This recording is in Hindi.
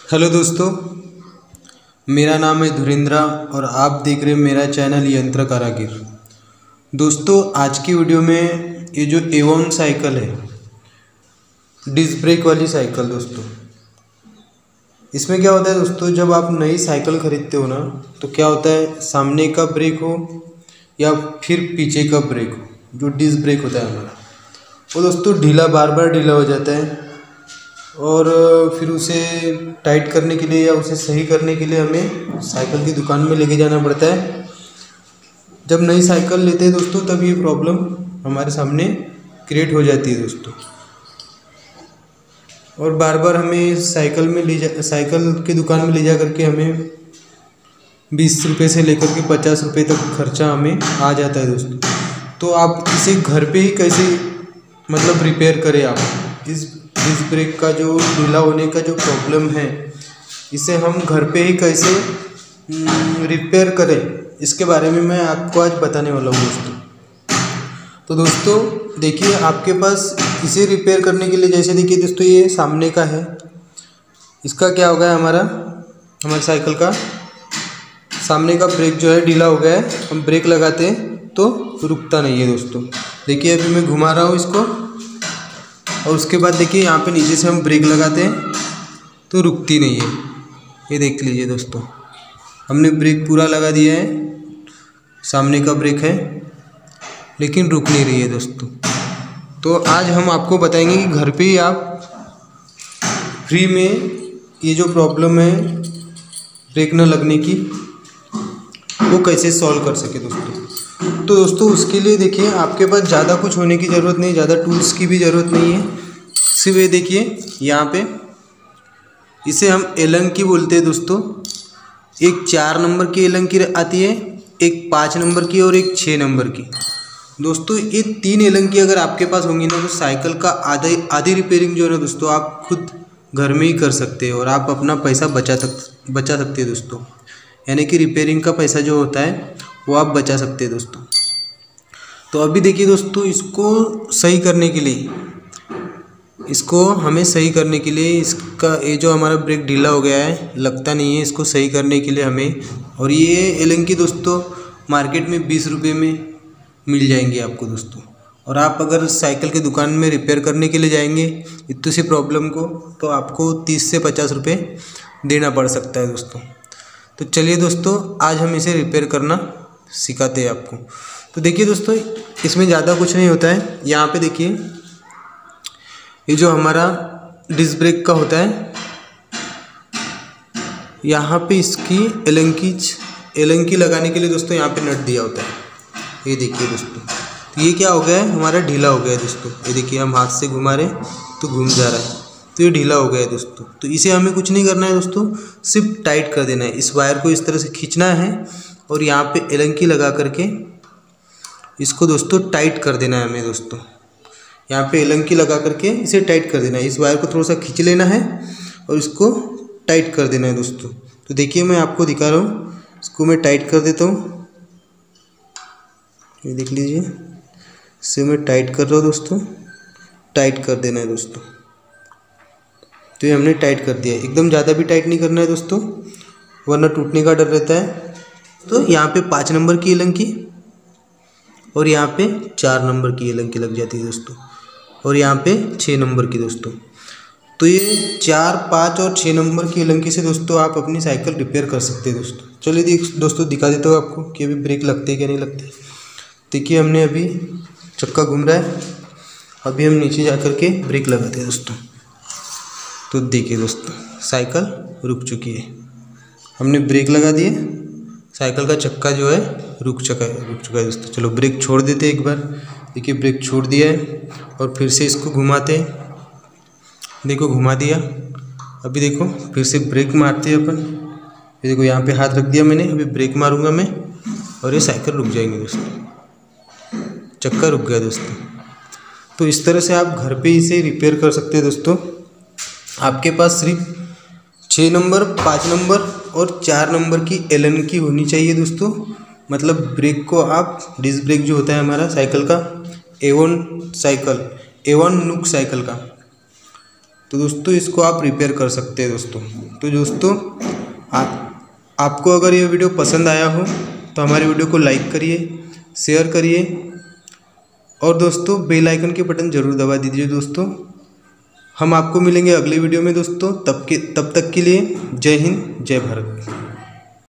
हेलो दोस्तों, मेरा नाम है धुरेंद्रा और आप देख रहे हैं मेरा चैनल यंत्र कारागिर। दोस्तों, आज की वीडियो में ये जो एवॉन साइकिल है, डिस्क ब्रेक वाली साइकिल दोस्तों, इसमें क्या होता है दोस्तों, जब आप नई साइकिल खरीदते हो ना तो क्या होता है, सामने का ब्रेक हो या फिर पीछे का ब्रेक हो, जो डिस्क ब्रेक होता है हमारा, वो दोस्तों बार बार ढीला हो जाता है और फिर उसे टाइट करने के लिए या उसे सही करने के लिए हमें साइकिल की दुकान में लेके जाना पड़ता है। जब नई साइकिल लेते हैं दोस्तों तब ये प्रॉब्लम हमारे सामने क्रिएट हो जाती है दोस्तों, और बार बार हमें साइकिल की दुकान में ले जा करके हमें 20 रुपये से लेकर के 50 रुपये तक खर्चा हमें आ जाता है दोस्तों। तो आप इसे घर पे ही कैसे रिपेयर करें, आप इस डिस्क ब्रेक का जो ढीला होने का जो प्रॉब्लम है, इसे हम घर पे ही कैसे रिपेयर करें, इसके बारे में मैं आपको आज बताने वाला हूँ दोस्तों। तो दोस्तों देखिए, आपके पास इसे रिपेयर करने के लिए, जैसे देखिए दोस्तों, ये सामने का है, इसका क्या हो गया, हमारी साइकिल का सामने का ब्रेक जो है ढीला हो गया है। हम ब्रेक लगाते हैं तो रुकता नहीं है दोस्तों। देखिए अभी मैं घुमा रहा हूँ इसको, और उसके बाद देखिए यहाँ पे नीचे से हम ब्रेक लगाते हैं तो रुकती नहीं है। ये देख लीजिए दोस्तों, हमने ब्रेक पूरा लगा दिया है, सामने का ब्रेक है लेकिन रुक नहीं रही है दोस्तों। तो आज हम आपको बताएंगे कि घर पे ही आप फ्री में ये जो प्रॉब्लम है ब्रेक न लगने की, वो कैसे सॉल्व कर सके दोस्तों। तो दोस्तों उसके लिए देखिए, आपके पास ज़्यादा कुछ होने की ज़रूरत नहीं, ज़्यादा टूल्स की भी ज़रूरत नहीं है। सिर्फ ये देखिए, यहाँ पे इसे हम एलंकी बोलते हैं दोस्तों। एक 4 नंबर की एलंकी आती है, एक 5 नंबर की और एक 6 नंबर की। दोस्तों ये 3 एलंकी अगर आपके पास होंगी ना, तो साइकिल का आधी रिपेयरिंग जो है ना दोस्तों, आप खुद घर में ही कर सकते हैं और आप अपना पैसा बचा सकते हैं दोस्तों। यानी कि रिपेयरिंग का पैसा जो होता है वो आप बचा सकते हैं दोस्तों। तो अभी देखिए दोस्तों, इसको सही करने के लिए, इसका ये जो हमारा ब्रेक ढीला हो गया है, लगता नहीं है, इसको सही करने के लिए हमें, और ये एलंकी दोस्तों मार्केट में 20 रुपये में मिल जाएंगे आपको दोस्तों। और आप अगर साइकिल की दुकान में रिपेयर करने के लिए जाएंगे इतनी सी प्रॉब्लम को, तो आपको 30 से 50 रुपये देना पड़ सकता है दोस्तों। तो चलिए दोस्तों, आज हम इसे रिपेयर करना सिखाते हैं आपको। तो देखिए दोस्तों, इसमें ज़्यादा कुछ नहीं होता है। यहाँ पे देखिए, ये जो हमारा डिस्क ब्रेक का होता है, यहाँ पे इसकी एलंकी लगाने के लिए दोस्तों यहाँ पे नट दिया होता है। ये देखिए दोस्तों, तो ये क्या हो गया है, हमारा ढीला हो गया है दोस्तों। ये देखिए, हम हाथ से घुमा रहे हैं तो घूम जा रहा है, तो ये ढीला हो गया है दोस्तों। तो इसे हमें कुछ नहीं करना है दोस्तों, सिर्फ टाइट कर देना है। इस वायर को इस तरह से खींचना है और यहाँ पे एलंकी लगा करके इसको दोस्तों टाइट कर देना है हमें दोस्तों। यहाँ पे एलंकी लगा करके इसे टाइट कर देना है। इस वायर को थोड़ा सा खींच लेना है और इसको टाइट कर देना है दोस्तों। तो देखिए, मैं आपको दिखा रहा हूँ, इसको मैं टाइट कर देता हूँ। ये देख लीजिए, इसे मैं टाइट कर रहा हूँ दोस्तों, टाइट कर देना है दोस्तों। तो ये हमने टाइट कर दिया है। एकदम ज़्यादा भी टाइट नहीं करना है दोस्तों, वरना टूटने का डर रहता है। तो यहाँ पे 5 नंबर की एलंकी और यहाँ पे 4 नंबर की एलंकी लग जाती है दोस्तों, और यहाँ पे 6 नंबर की दोस्तों। तो ये 4, 5 और 6 नंबर की एलंकी से दोस्तों आप अपनी साइकिल रिपेयर कर सकते हैं दोस्तों। चलिए दोस्तों दिखा देता हूँ आपको कि अभी ब्रेक लगते हैं क्या नहीं लगते। देखिए, हमने अभी चक्का घूम रहा है, अभी हम नीचे जा कर के ब्रेक लगाते हैं दोस्तों। तो देखिए दोस्तों, साइकिल रुक चुकी है, हमने ब्रेक लगा दिए, साइकिल का चक्का जो है रुक चुका है दोस्तों। चलो ब्रेक छोड़ देते हैं एक बार। देखिए, ब्रेक छोड़ दिया है और फिर से इसको घुमाते हैं। देखो, घुमा दिया। अभी देखो, फिर से ब्रेक मारते हैं अपन। ये देखो, यहाँ पे हाथ रख दिया मैंने, अभी ब्रेक मारूंगा मैं और ये साइकिल रुक जाएंगे दोस्तों, चक्का रुक गया दोस्तों। तो इस तरह से आप घर पे इसे रिपेयर कर सकते हैं दोस्तों। आपके पास सिर्फ 6 नंबर, 5 नंबर और 4 नंबर की एलंकी होनी चाहिए दोस्तों। ब्रेक को आप, डिस्क ब्रेक जो होता है हमारा साइकिल का, एवॉन नुक साइकिल का, तो दोस्तों इसको आप रिपेयर कर सकते हैं दोस्तों। तो दोस्तों आपको अगर ये वीडियो पसंद आया हो तो हमारे वीडियो को लाइक करिए, शेयर करिए और दोस्तों बेल आइकन के बटन ज़रूर दबा दीजिए दोस्तों। हम आपको मिलेंगे अगले वीडियो में दोस्तों। तब तक के लिए जय हिंद, जय भारत।